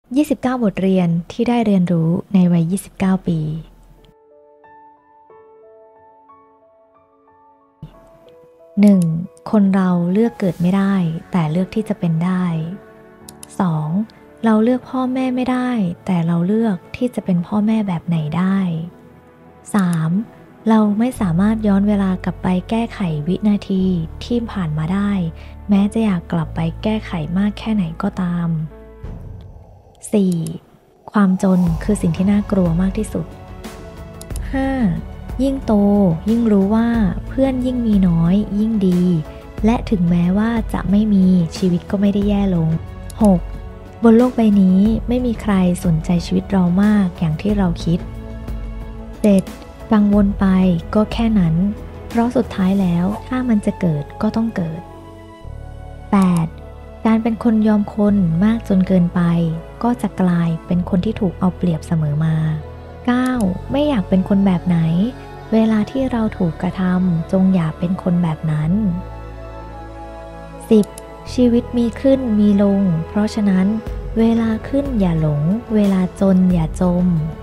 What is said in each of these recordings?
29 บทเรียนที่ได้เรียนรู้ในวัย 29 ปี 1. คนเราเลือกเกิดไม่ได้แต่เลือกที่จะเป็นได้ 2. เราเลือกพ่อแม่ไม่ได้แต่เราเลือกที่จะเป็นพ่อแม่แบบไหนได้ 3. เราไม่สามารถย้อนเวลากลับไปแก้ไขวินาทีที่ผ่านมาได้แม้จะอยากกลับไปแก้ไขมากแค่ไหนก็ตาม 4. ความจนคือสิ่งที่น่ากลัวมากที่สุด 5. ยิ่งโตยิ่งรู้ว่าเพื่อนยิ่งมีน้อยยิ่งดีและถึงแม้ว่าจะไม่มีชีวิตก็ไม่ได้แย่ลง 6. บนโลกใบนี้ไม่มีใครสนใจชีวิตเรามากอย่างที่เราคิด 7. กังวลไปก็แค่นั้นเพราะสุดท้ายแล้วถ้ามันจะเกิดก็ต้องเกิด 8. การเป็นคนยอมคนมากจนเกินไปก็จะกลายเป็นคนที่ถูกเอาเปรียบเสมอมา 9. ไม่อยากเป็นคนแบบไหนเวลาที่เราถูกกระทำจงอย่าเป็นคนแบบนั้น 10. ชีวิตมีขึ้นมีลงเพราะฉะนั้นเวลาขึ้นอย่าหลงเวลาจนอย่าจม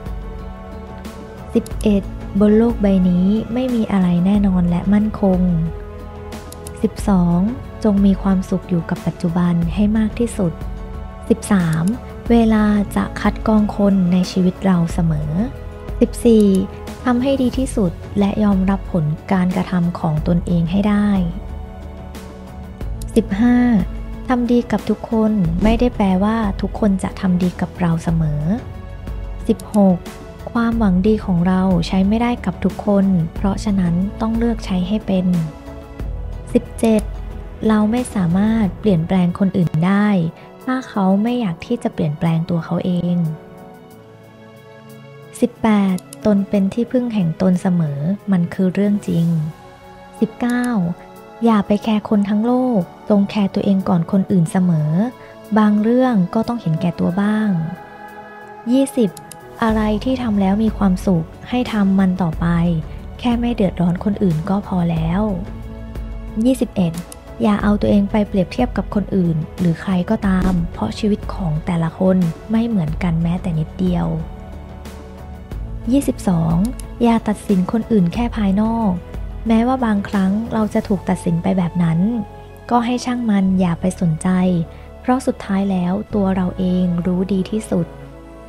11. บนโลกใบนี้ไม่มีอะไรแน่นอนและมั่นคง 12. จงมีความสุขอยู่กับปัจจุบันให้มากที่สุด 13. เวลาจะคัดกรองคนในชีวิตเราเสมอ 14. ทำให้ดีที่สุดและยอมรับผลการกระทำของตนเองให้ได้ 15. ทำดีกับทุกคนไม่ได้แปลว่าทุกคนจะทำดีกับเราเสมอ 16. ความหวังดีของเราใช้ไม่ได้กับทุกคนเพราะฉะนั้นต้องเลือกใช้ให้เป็น 17. เราไม่สามารถเปลี่ยนแปลงคนอื่นได้ถ้าเขาไม่อยากที่จะเปลี่ยนแปลงตัวเขาเอง 18. ตนเป็นที่พึ่งแห่งตนเสมอมันคือเรื่องจริง 19. อย่าไปแคร์คนทั้งโลกจงแคร์ตัวเองก่อนคนอื่นเสมอบางเรื่องก็ต้องเห็นแก่ตัวบ้าง 20. อะไรที่ทำแล้วมีความสุขให้ทำมันต่อไปแค่ไม่เดือดร้อนคนอื่นก็พอแล้ว 21. อย่าเอาตัวเองไปเปรียบเทียบกับคนอื่นหรือใครก็ตามเพราะชีวิตของแต่ละคนไม่เหมือนกันแม้แต่นิดเดียว 22. อย่าตัดสินคนอื่นแค่ภายนอกแม้ว่าบางครั้งเราจะถูกตัดสินไปแบบนั้นก็ให้ช่างมันอย่าไปสนใจเพราะสุดท้ายแล้วตัวเราเองรู้ดีที่สุด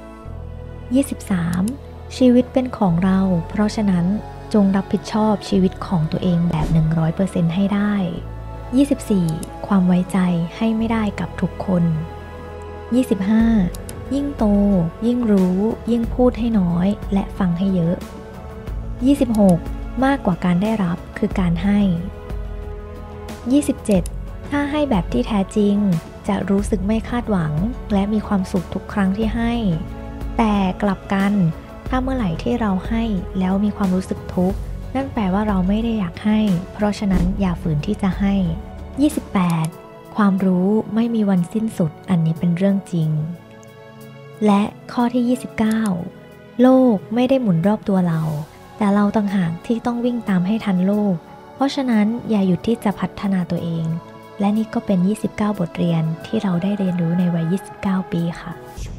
23. ชีวิตเป็นของเราเพราะฉะนั้นจงรับผิดชอบชีวิตของตัวเองแบบ 100% ให้ได้ 24. ความไว้ใจให้ไม่ได้กับทุกคน 25. ยิ่งโตยิ่งรู้ยิ่งพูดให้น้อยและฟังให้เยอะ 26. มากกว่าการได้รับคือการให้ 27. ถ้าให้แบบที่แท้จริงจะรู้สึกไม่คาดหวังและมีความสุขทุกครั้งที่ให้แต่กลับกันถ้าเมื่อไหร่ที่เราให้แล้วมีความรู้สึกทุกข์นั่นแปลว่าเราไม่ได้อยากให้เพราะฉะนั้นอย่าฝืนที่จะให้ 28. ความรู้ไม่มีวันสิ้นสุดอันนี้เป็นเรื่องจริงและข้อที่ 29 โลกไม่ได้หมุนรอบตัวเราแต่เราต่างหากที่ต้องวิ่งตามให้ทันโลกเพราะฉะนั้นอย่าหยุดที่จะพัฒนาตัวเองและนี่ก็เป็น 29 บทเรียนที่เราได้เรียนรู้ในวัย 29 ปีค่ะ